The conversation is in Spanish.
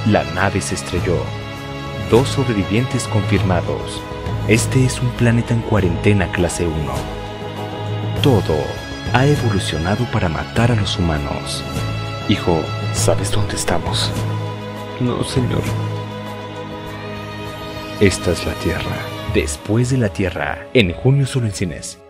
La nave se estrelló. 2 sobrevivientes confirmados. Este es un planeta en cuarentena clase 1. Todo ha evolucionado para matar a los humanos. Hijo, ¿sabes dónde estamos? No, señor. Esta es la Tierra. Después de la Tierra, en junio solo en cines.